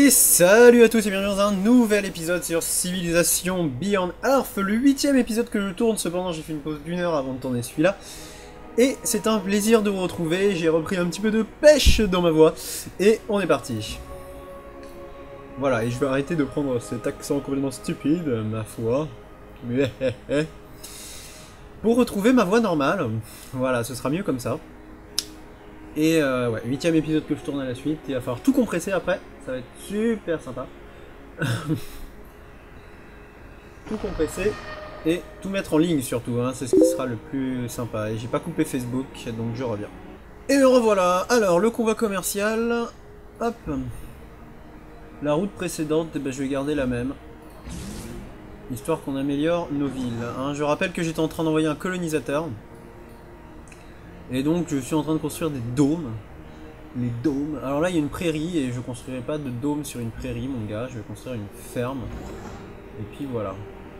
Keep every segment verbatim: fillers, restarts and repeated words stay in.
Et salut à tous et bienvenue dans un nouvel épisode sur Civilization Beyond Earth, le huitième épisode que je tourne. Cependant j'ai fait une pause d'une heure avant de tourner celui-là. Et c'est un plaisir de vous retrouver, j'ai repris un petit peu de pêche dans ma voix. Et on est parti. Voilà, et je vais arrêter de prendre cet accent complètement stupide, ma foi. Pour retrouver ma voix normale, voilà, ce sera mieux comme ça. Et euh, ouais, huitième épisode que je tourne à la suite, il va falloir tout compresser après, ça va être super sympa. Tout compresser et tout mettre en ligne surtout, hein, c'est ce qui sera le plus sympa. Et j'ai pas coupé Facebook, donc je reviens. Et me revoilà. Alors, le convoi commercial, hop. La route précédente, eh ben, je vais garder la même. Histoire qu'on améliore nos villes. Hein. Je rappelle que j'étais en train d'envoyer un colonisateur. Et donc je suis en train de construire des dômes. Les dômes. Alors là il y a une prairie et je construirai pas de dôme sur une prairie mon gars. Je vais construire une ferme. Et puis voilà.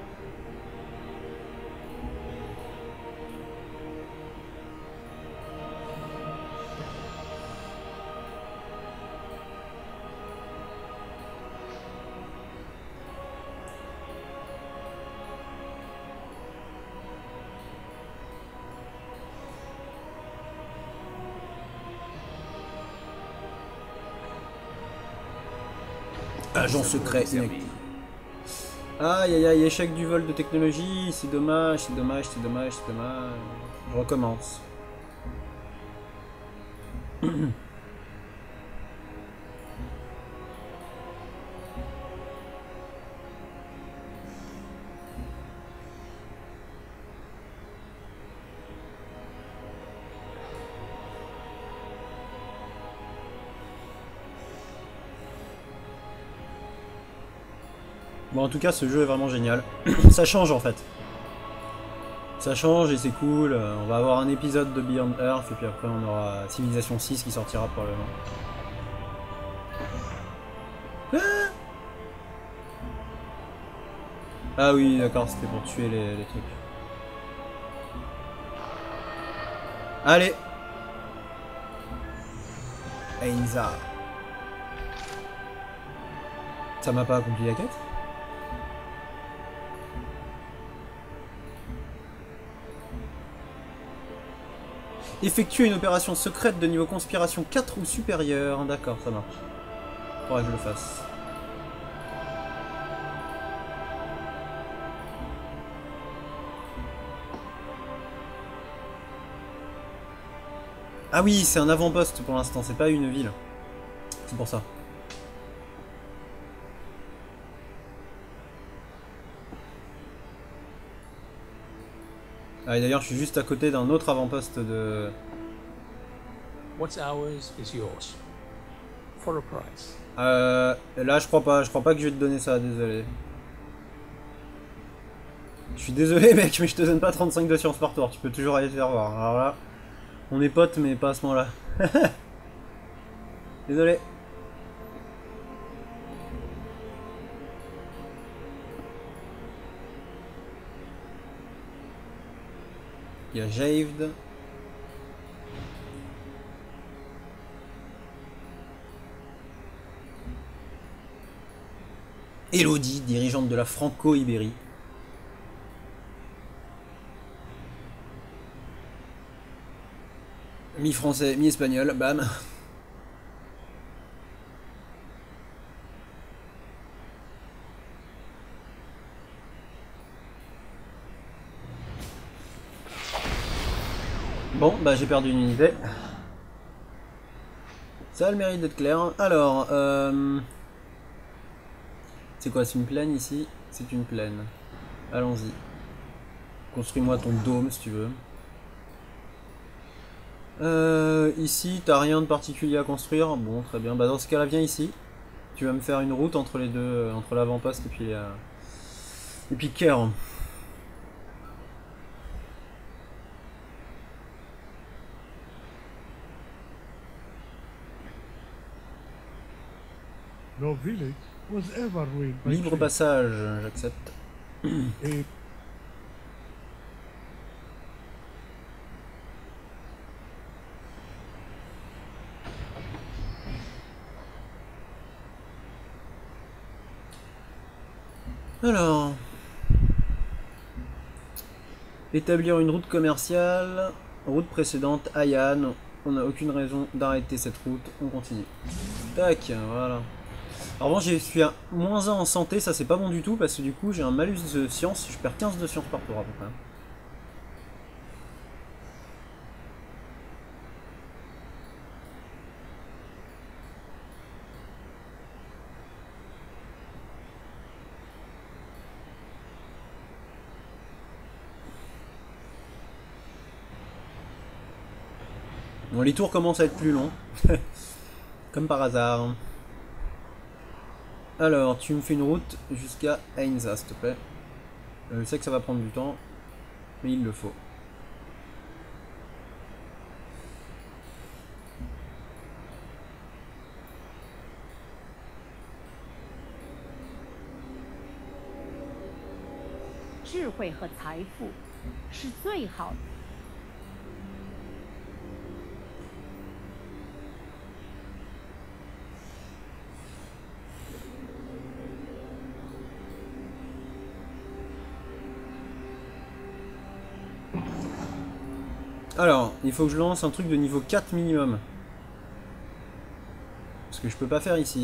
Agent secret inactif. Aïe aïe aïe, échec du vol de technologie, c'est dommage, c'est dommage, c'est dommage, c'est dommage. Je recommence. Bon, en tout cas, ce jeu est vraiment génial. Ça change en fait. Ça change et c'est cool. On va avoir un épisode de Beyond Earth et puis après on aura Civilization six qui sortira probablement. Ah, ah oui, d'accord, c'était pour tuer les, les trucs. Allez. Ainza. Ça m'a pas accompli la quête? Effectuer une opération secrète de niveau conspiration quatre ou supérieur. D'accord, ça marche. Faudra que je le fasse. Ah oui, c'est un avant-poste pour l'instant, c'est pas une ville. C'est pour ça. Ah, et d'ailleurs, je suis juste à côté d'un autre avant-poste de... What's ours is yours. For a price. Euh... Là, je crois pas. Je crois pas que je vais te donner ça, désolé. Je suis désolé, mec, mais je te donne pas trente-cinq de science par tour. Tu peux toujours aller te faire voir. Alors là, on est potes, mais pas à ce moment-là. Désolé. Il y a Javed. Elodie, dirigeante de la Franco-Ibérie. Mi-français, mi-espagnol, bam. Bon, bah j'ai perdu une unité. Ça a le mérite d'être clair. Alors, euh... c'est quoi, c'est une plaine ici? C'est une plaine. Allons-y. Construis-moi ton dôme si tu veux. Euh, ici, t'as rien de particulier à construire. Bon, très bien. Bah dans ce cas-là, viens ici. Tu vas me faire une route entre les deux, euh, entre l'avant-poste et puis... Euh... Et puis Caire. No village was ever ruined by Libre trade. passage, j'accepte. A Alors... Établir une route commerciale. Route précédente, Ayan. On n'a aucune raison d'arrêter cette route. On continue. Tac, voilà. Alors bon, je suis à moins un en santé, ça c'est pas bon du tout parce que du coup j'ai un malus de science, je perds quinze de science par tour à peu près. Bon, les tours commencent à être plus longs. Comme par hasard. Alors, tu me fais une route jusqu'à Ainza, s'il te plaît. Euh, je sais que ça va prendre du temps, mais il le faut. Alors, il faut que je lance un truc de niveau quatre minimum. Ce que je peux pas faire ici.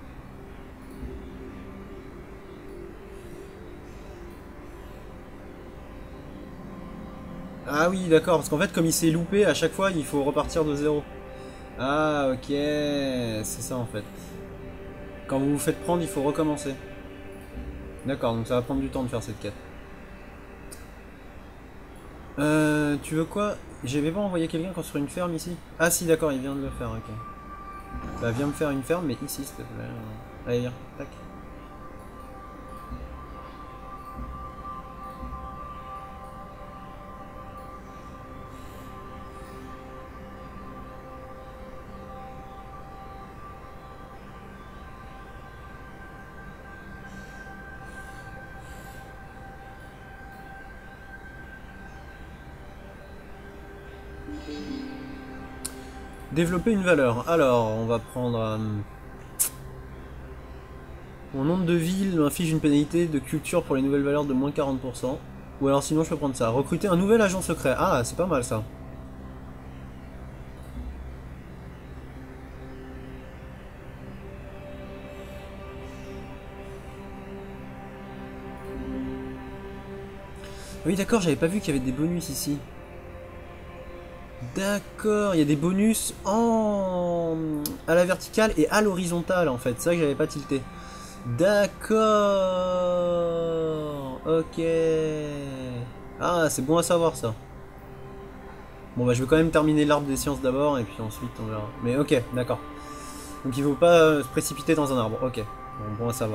Ah oui, d'accord, parce qu'en fait, comme il s'est loupé, à chaque fois, il faut repartir de zéro. Ah, ok, c'est ça en fait. Quand vous vous faites prendre, il faut recommencer. D'accord, donc ça va prendre du temps de faire cette quête. Euh, tu veux quoi? J'avais pas envoyé quelqu'un construire une ferme ici? Ah si, d'accord, il vient de le faire, ok. Bah viens me faire une ferme, mais ici, s'il te plaît. Allez, viens, tac. Développer une valeur. Alors, on va prendre... Euh, mon nombre de villes m'inflige une pénalité de culture pour les nouvelles valeurs de moins quarante pour cent. Ou alors sinon je peux prendre ça. Recruter un nouvel agent secret. Ah, c'est pas mal ça. Oui d'accord, j'avais pas vu qu'il y avait des bonus ici. D'accord, il y a des bonus en... à la verticale et à l'horizontale en fait. C'est ça que j'avais pas tilté. D'accord. Ok. Ah, c'est bon à savoir ça. Bon bah je vais quand même terminer l'arbre des sciences d'abord et puis ensuite on verra. Mais ok, d'accord. Donc il faut pas se précipiter dans un arbre. Ok, bon, bon à savoir.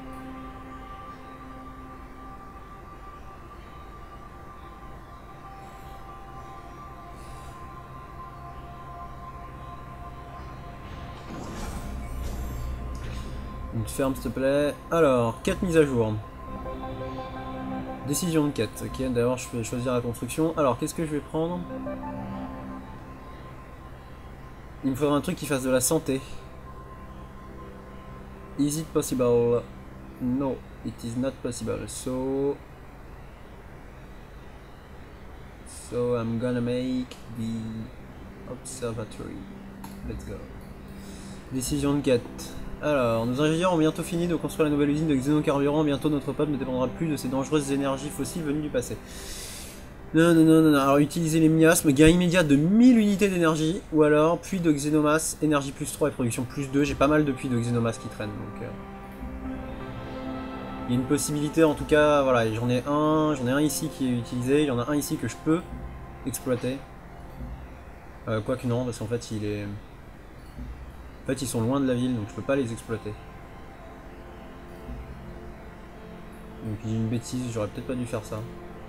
Une ferme s'il te plaît. Alors, quête mise à jour. Décision de quête. Ok, d'abord je vais choisir la construction. Alors, qu'est-ce que je vais prendre? Il me faudra un truc qui fasse de la santé. Is it possible? No, it is not possible. So... So I'm gonna make the observatory. Let's go. Décision de quête. Alors, nos ingénieurs ont bientôt fini de construire la nouvelle usine de xénocarburant. Bientôt, notre peuple ne dépendra plus de ces dangereuses énergies fossiles venues du passé. Non, non, non, non, non. Alors, utiliser les miasmes, gain immédiat de mille unités d'énergie. Ou alors, puits de xénomasse, énergie plus trois et production plus deux. J'ai pas mal de puits de xénomasse qui traînent. Donc, euh... il y a une possibilité, en tout cas. Voilà, j'en ai un. J'en ai un ici qui est utilisé. Il y en a un ici que je peux exploiter. Euh, Quoique non, parce qu'en fait, il est... En fait, ils sont loin de la ville, donc je peux pas les exploiter. Donc j'ai une bêtise, j'aurais peut-être pas dû faire ça.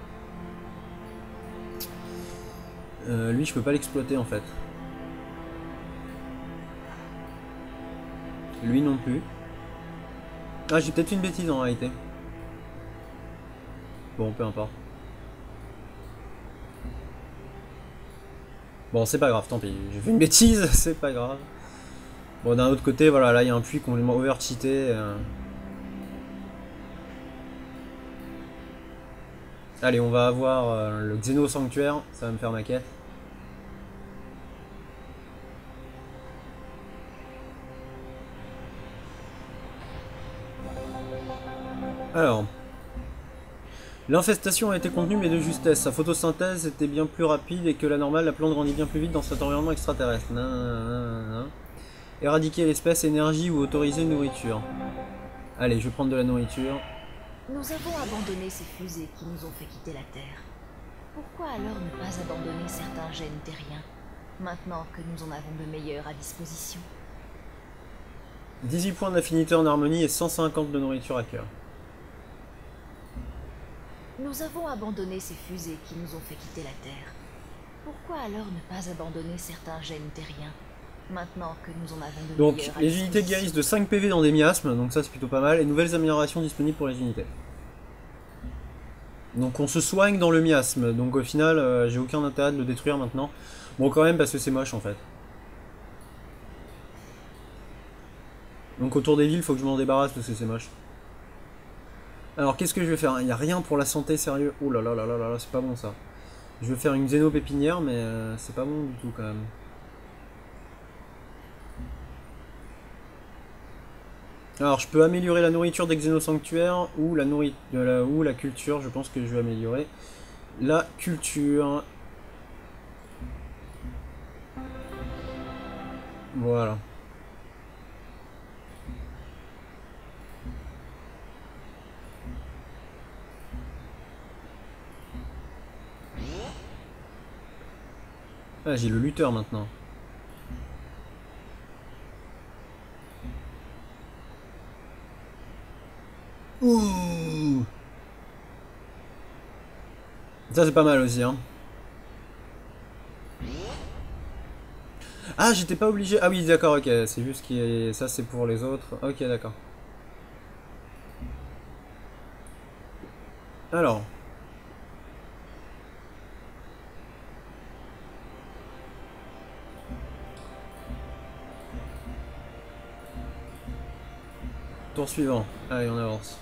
Euh, lui, je peux pas l'exploiter en fait. Lui non plus. Ah, j'ai peut-être fait une bêtise en réalité. Bon, peu importe. Bon, c'est pas grave, tant pis. J'ai fait une bêtise, c'est pas grave. Bon, d'un autre côté, voilà, là il y a un puits complètement overcheaté. Euh... Allez, on va avoir euh, le Xeno Sanctuaire, ça va me faire ma quête. Alors, l'infestation a été contenue mais de justesse. Sa photosynthèse était bien plus rapide et que la normale, la plante grandit bien plus vite dans cet environnement extraterrestre. Nan, nan, nan, nan. Éradiquer l'espèce, énergie ou autoriser nourriture. Allez, je vais prendre de la nourriture. Nous avons abandonné ces fusées qui nous ont fait quitter la Terre. Pourquoi alors ne pas abandonner certains gènes terriens, maintenant que nous en avons de meilleurs à disposition? dix-huit points d'affinité en harmonie et cent cinquante de nourriture à cœur. Nous avons abandonné ces fusées qui nous ont fait quitter la Terre. Pourquoi alors ne pas abandonner certains gènes terriens, maintenant que nous en avons de Donc, meilleurs à les unités disposition? guérissent de cinq P V dans des miasmes, donc ça c'est plutôt pas mal, et nouvelles améliorations disponibles pour les unités. Donc on se soigne dans le miasme, donc au final euh, j'ai aucun intérêt de le détruire maintenant. Bon quand même parce que c'est moche en fait. Donc autour des villes, faut que je m'en débarrasse parce que c'est moche. Alors qu'est-ce que je vais faire? Il n'y a rien pour la santé, sérieux. Oh là là là là là, c'est pas bon ça. Je vais faire une xéno-pépinière, mais euh, c'est pas bon du tout quand même. Alors je peux améliorer la nourriture des xénosanctuaires ou la, nourri la, ou la culture, je pense que je vais améliorer la culture. Voilà. Ah, j'ai le lutteur maintenant. Ouh. Ça c'est pas mal aussi hein. Ah j'étais pas obligé. Ah oui d'accord ok. C'est juste qui est. Ça c'est pour les autres. Ok d'accord. Alors. Tour suivant. Allez on avance.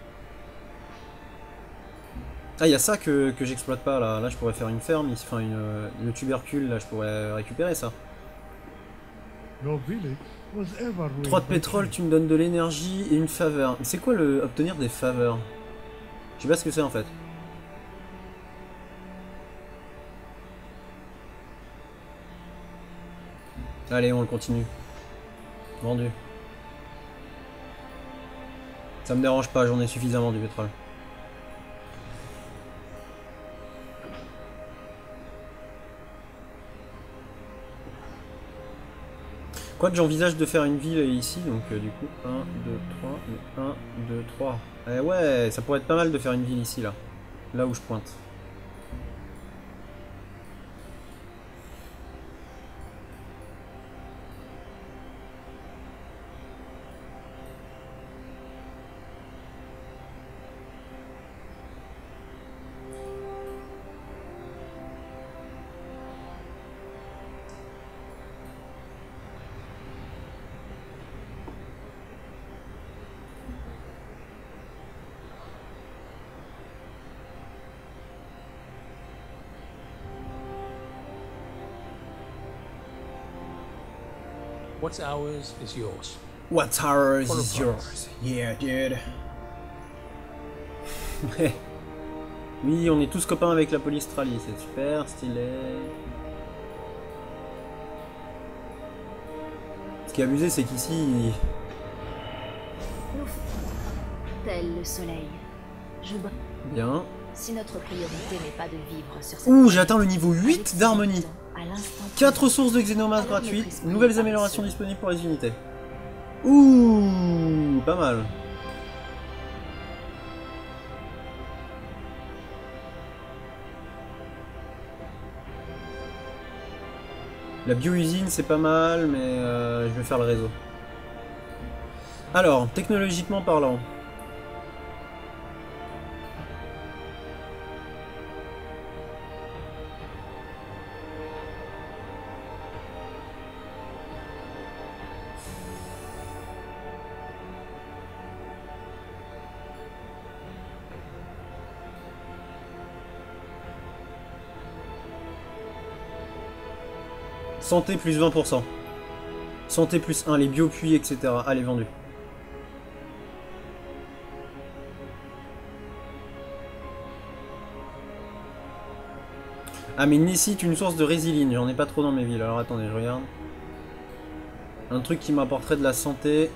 Ah, il y a ça que, que j'exploite pas là. Là, je pourrais faire une ferme, ici. Enfin, une, le tubercule, là, je pourrais récupérer ça. Your village was ever ruled trois de by pétrole, trees. tu me donnes de l'énergie et une faveur. Mais c'est quoi le obtenir des faveurs? Je sais pas ce que c'est en fait. Allez, on le continue. Vendu. Ça me dérange pas, j'en ai suffisamment du pétrole. Quoique j'envisage de faire une ville ici, donc euh, du coup, un, deux, trois, un, deux, trois. Eh ouais, ça pourrait être pas mal de faire une ville ici, là. Là où je pointe. What's ours is yours. What's ours For a is price. yours. Yeah, dude. Oui, on est tous copains avec la police Australie, c'est super stylé. Ce qui est abusé, c'est qu'ici... Nous, tel le soleil, je br- Bien. Si notre priorité n'est pas de vivre sur cette Ouh, planète, j'ai atteint le niveau huit avec d'harmonie. ce temps, à l'instant quatre sources de xénomasse Alors, notre gratuites, esprit nouvelles paresseux. améliorations disponibles pour les unités. Ouh, pas mal. La bio-usine c'est pas mal, mais euh, je vais faire le réseau. Alors, technologiquement parlant. Santé plus vingt pour cent. Santé plus un, les biopuits, et cetera. Allez, vendu. Ah, mais nécessite une source de résiline. J'en ai pas trop dans mes villes. Alors attendez, je regarde. Un truc qui m'apporterait de la santé.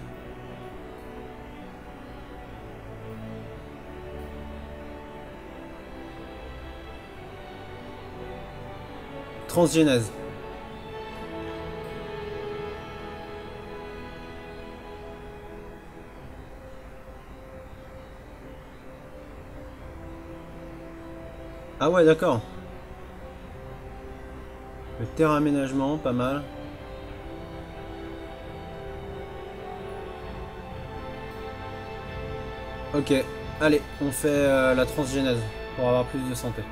Transgénèse. Ah ouais, d'accord. Le terrain aménagement, pas mal. Ok, allez, on fait euh, la transgénèse pour avoir plus de santé.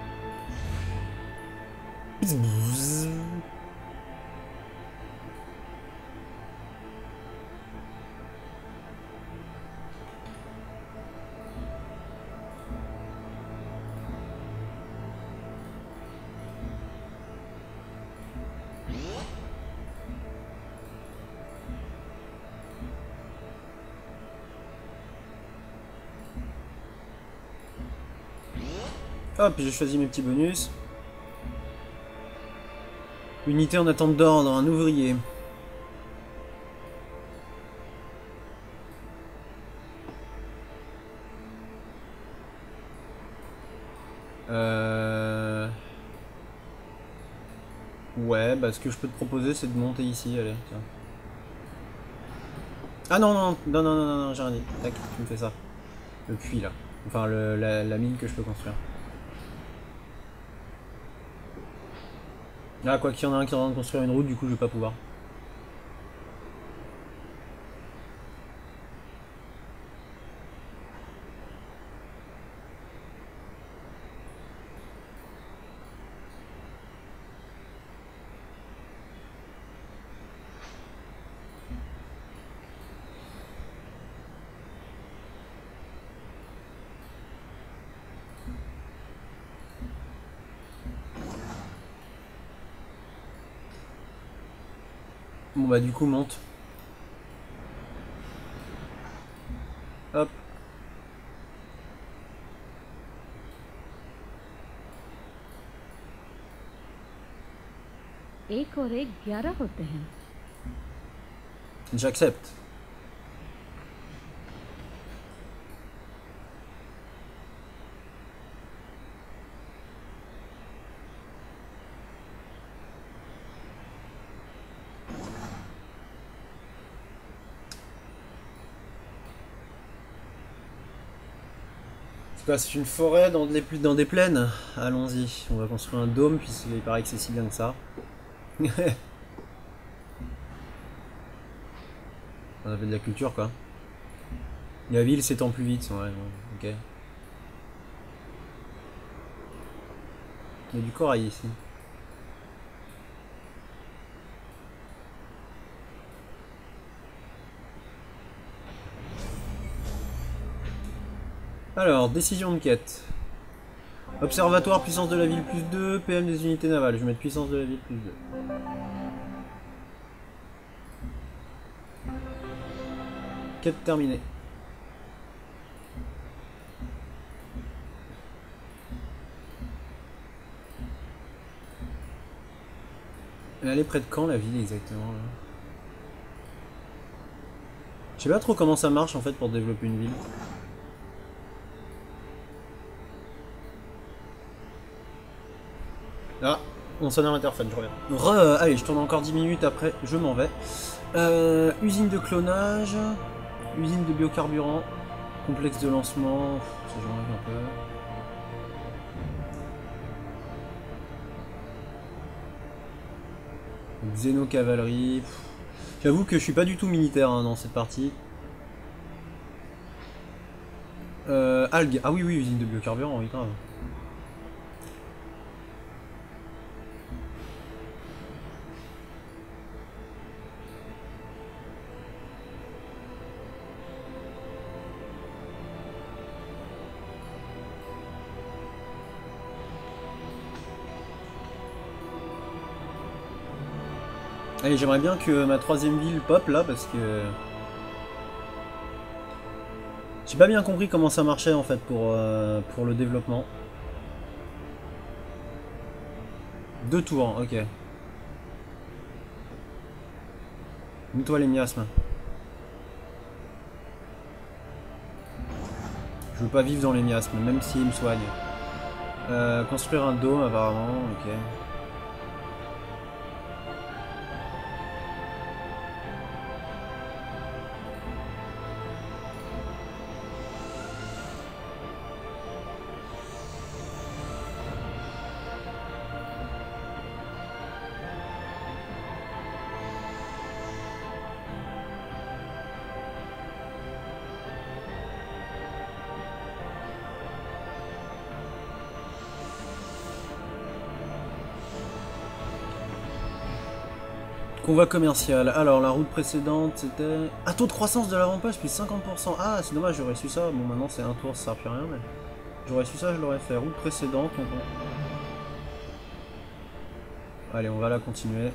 Hop, j'ai choisi mes petits bonus. Unité en attente d'ordre, un ouvrier. Euh... Ouais, bah ce que je peux te proposer c'est de monter ici, allez, tiens. Ah non, non, non, non, non, non, non, j'ai rien dit. Tac, tu me fais ça. Le puits là. Enfin, le, la, la mine que je peux construire. Ah, quoi qu'il y en a un qui est en train de construire une route, du coup je vais pas pouvoir. Bon bah du coup monte. Hop. एक और एक ग्यारह होते हैं। J'accepte. C'est quoi, c'est une forêt dans des, dans des plaines? Allons-y, on va construire un dôme puisqu'il paraît que c'est si bien que ça. On a fait de la culture quoi. La ville s'étend plus vite, ouais, ouais, ok. Il y a du corail ici. Alors, décision de quête. Observatoire, puissance de la ville plus deux, P M des unités navales. Je vais mettre puissance de la ville plus deux. Quête terminée. Elle est près de quand la ville exactement là? Je sais pas trop comment ça marche en fait pour développer une ville. Ah, on sonne à l'interphone, je reviens. Re, euh, allez, je tourne encore dix minutes après, je m'en vais. Euh, usine de clonage, usine de biocarburant, complexe de lancement, ça j'en rêve un peu. Xéno-cavalerie. J'avoue que je suis pas du tout militaire hein, dans cette partie. Euh, algues. Ah oui, oui, usine de biocarburant, oui, grave. Allez, j'aimerais bien que ma troisième ville pop là parce que... J'ai pas bien compris comment ça marchait en fait pour, euh, pour le développement. Deux tours, ok. Mets-toi les miasmes. Je veux pas vivre dans les miasmes, même s'ils me soignent. Euh, construire un dôme apparemment, ok. Convoi commercial. Alors, la route précédente, c'était... Ah, taux de croissance de l'avant-poste, plus cinquante pour cent. Ah, c'est dommage, j'aurais su ça. Bon, maintenant, c'est un tour, ça sert plus à rien, mais... J'aurais su ça, je l'aurais fait. Route précédente, donc on... Allez, on va la continuer.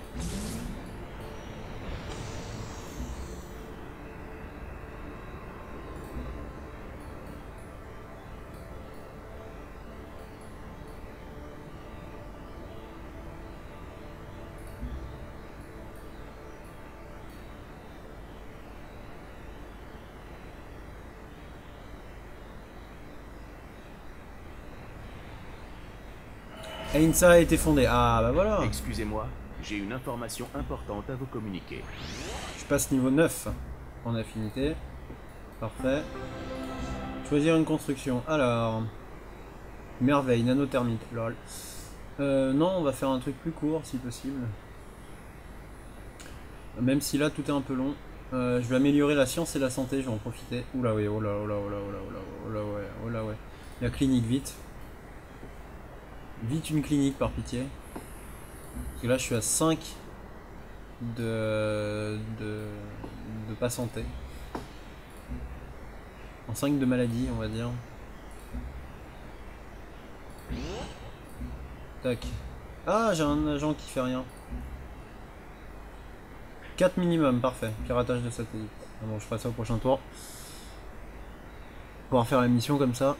Ainsa a été fondée. Ah bah voilà. Excusez-moi, j'ai une information importante à vous communiquer. Je passe niveau neuf en affinité. Parfait. Choisir une construction. Alors... Merveille, nanothermite. Lol. Euh, non, on va faire un truc plus court si possible. Même si là tout est un peu long. Euh, je vais améliorer la science et la santé, je vais en profiter. Oula ouais, oula oula oula oula oula oula ouais, oula ouais. La clinique vite. Vite une clinique par pitié. Parce que là je suis à cinq de, de, de pas santé. En cinq de maladie on va dire. Tac. Ah j'ai un agent qui fait rien. quatre minimum, parfait. Piratage de satellite. Ah bon je ferai ça au prochain tour. Pouvoir faire la mission comme ça.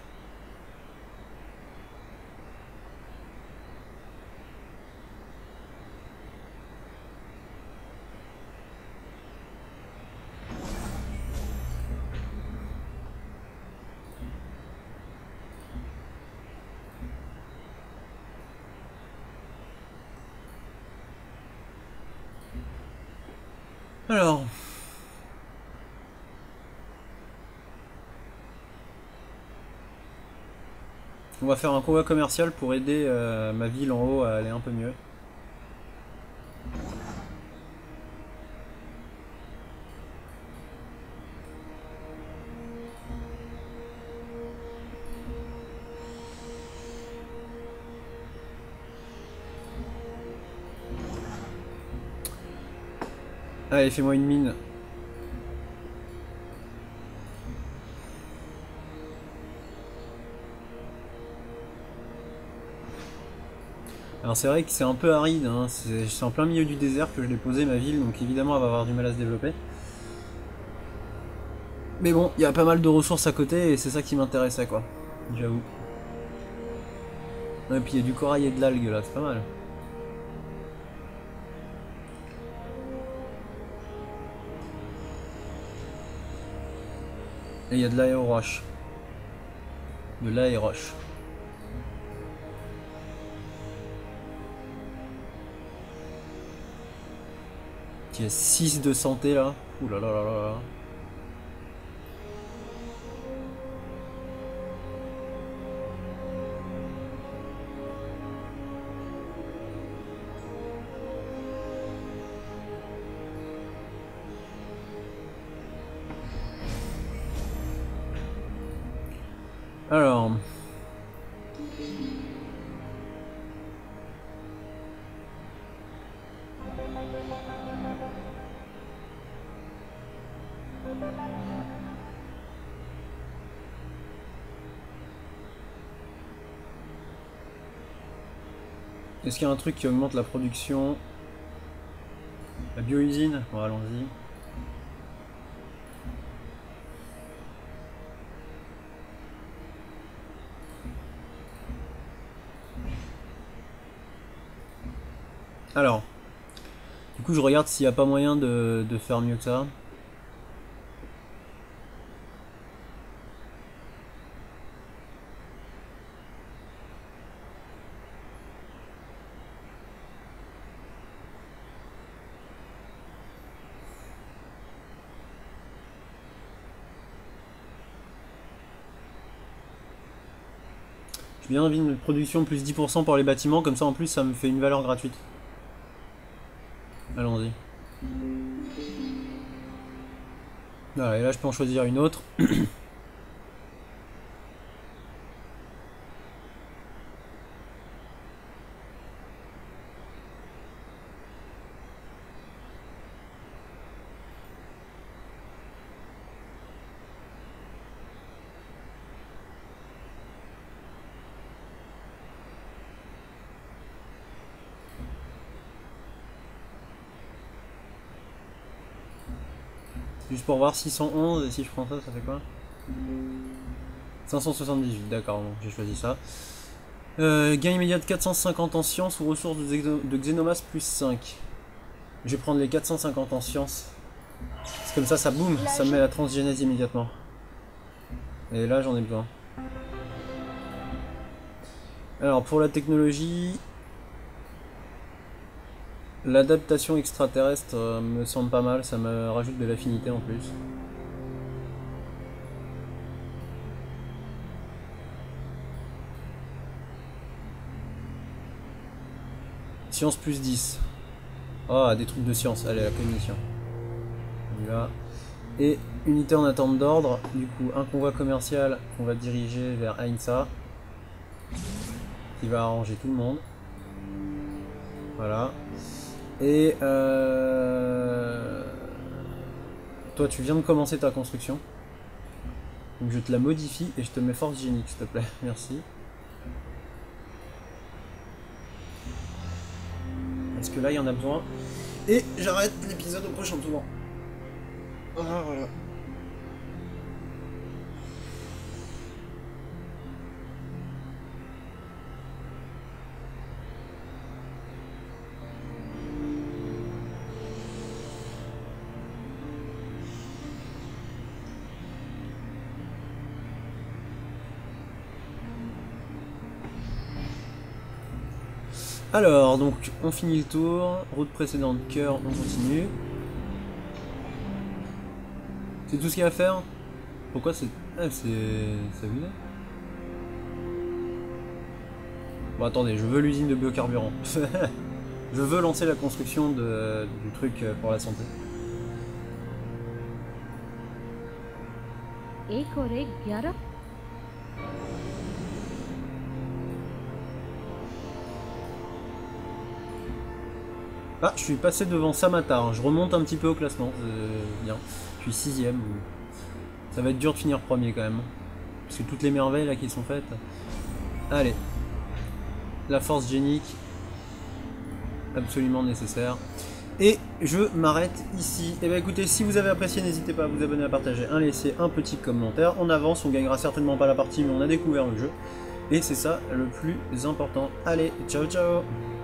Alors, on va faire un convoi commercial pour aider euh, ma ville en haut à aller un peu mieux. Allez, fais-moi une mine. Alors c'est vrai que c'est un peu aride, hein. C'est en plein milieu du désert que je l'ai posé ma ville, donc évidemment elle va avoir du mal à se développer. Mais bon, il y a pas mal de ressources à côté et c'est ça qui m'intéressait quoi, j'avoue. Et puis il y a du corail et de l'algue là, c'est pas mal. Et il y a de l'aéroche. De l'aéroche. Il y a six de santé là. Ouh là là là là là. Alors... Est-ce qu'il y a un truc qui augmente la production? La bio-usine, bon, allons-y. Alors, du coup je regarde s'il n'y a pas moyen de, de faire mieux que ça. J'ai bien envie d'une production plus dix pour cent pour les bâtiments, comme ça en plus ça me fait une valeur gratuite. Allons-y. Voilà, et là je peux en choisir une autre. Juste pour voir six cent onze, et si je prends ça, ça fait quoi? cinq cent soixante-dix-huit, d'accord, donc j'ai choisi ça. Euh, gain immédiat de quatre cent cinquante en sciences ou ressources de, Xeno de Xenomass plus cinq. Je vais prendre les quatre cent cinquante en sciences. C'est comme ça, ça boum, ça me met la transgénèse immédiatement. Et là, j'en ai besoin. Alors, pour la technologie... L'adaptation extraterrestre euh, me semble pas mal, ça me rajoute de l'affinité en plus. Science plus dix. Ah, des trucs de science, allez, la cognition. Là. Et unité en attente d'ordre, du coup un convoi commercial qu'on va diriger vers Ainsa. Qui va arranger tout le monde. Voilà. Et euh... toi tu viens de commencer ta construction. Donc je te la modifie et je te mets force génique s'il te plaît. Merci. Parce que là il y en a besoin. Et j'arrête l'épisode au prochain tour. Voilà, voilà. Alors, donc, on finit le tour. Route précédente, cœur, on continue. C'est tout ce qu'il y a à faire? Pourquoi c'est... Ah, c'est... c'est vide. Bon, attendez, je veux l'usine de biocarburant. Je veux lancer la construction de... du truc pour la santé. Ah, je suis passé devant Samatar, je remonte un petit peu au classement, c'est bien. Je suis sixième. Ça va être dur de finir premier quand même. Parce que toutes les merveilles là qui sont faites. Allez. La force génique. Absolument nécessaire. Et je m'arrête ici. Et bien écoutez, si vous avez apprécié, n'hésitez pas à vous abonner, à partager, à laisser un petit commentaire. On avance, on gagnera certainement pas la partie, mais on a découvert le jeu. Et c'est ça le plus important. Allez, ciao ciao!